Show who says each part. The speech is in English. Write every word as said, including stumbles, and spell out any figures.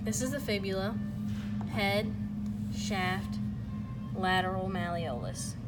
Speaker 1: This is the fibula, head, shaft, lateral malleolus.